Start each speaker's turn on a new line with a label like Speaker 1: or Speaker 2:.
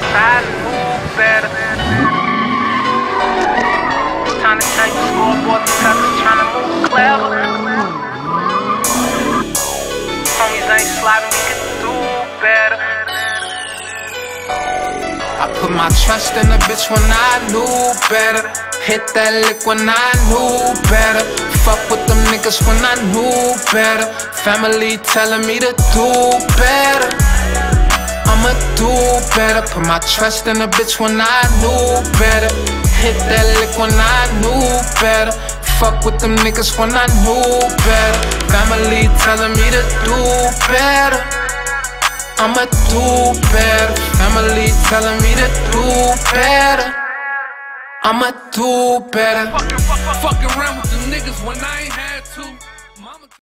Speaker 1: I knew better. Time to change the scoreboard because it's trying to move clever. Homies ain't sliding, we can do better.
Speaker 2: I put my trust in a bitch when I knew better. Hit that lick when I knew better. Fuck with them niggas when I knew better. Family telling me to do better. I'ma do better. Put my trust in a bitch when I knew better. Hit that lick when I knew better. Fuck with them niggas when I knew better. Family telling me to do better. I'ma do better. Family telling me to do better. I'ma do better.
Speaker 3: Fucking around with the niggas when I ain't had to.